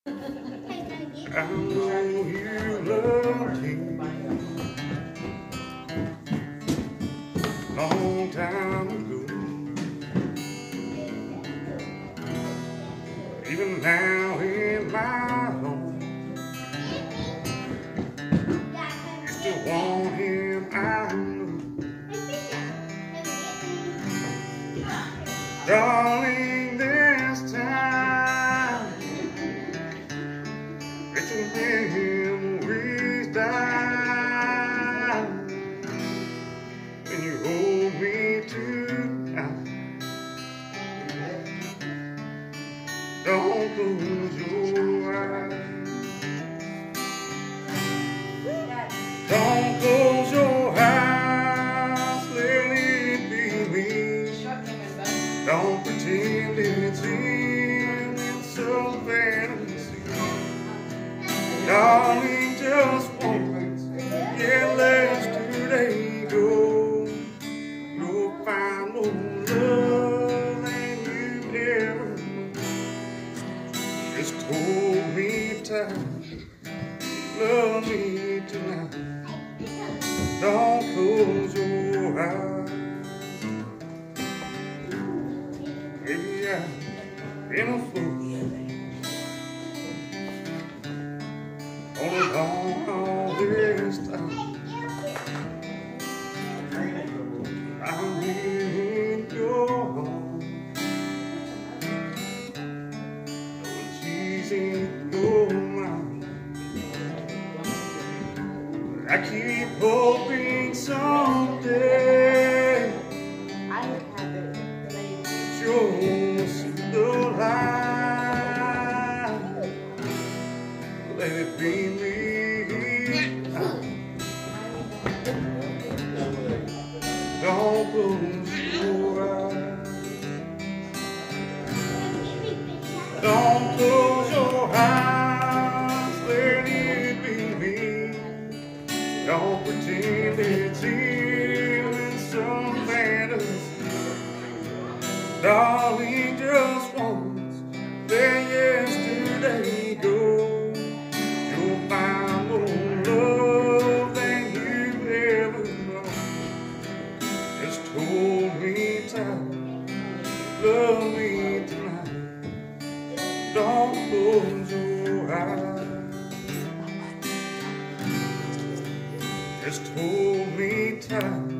I know you love me long time ago. Even now in my home, you still want him, I know. Darling, this time it's your memories die when you hold me tonight. Don't close your eyes. Don't close your eyes. Let it be me. Don't pretend it's in some fantasy. Darling, just once, yeah, yesterday go. You'll find more love than you ever know. Just hold me tight, love me tonight. Don't close your eyes. Maybe I've been a fool all this time. I'm in your arms, knowing she's in your mind. I keep hoping someday you'll see the light. Let it be me. Don't close your eyes. Don't close your eyes. Let it be me. Don't pretend it's in some fantasy. Darling, just once, let yesterday go. You'll find more love than you ever know. Just hold me tight, love me tonight. Don't close your eyes. Just hold me tight.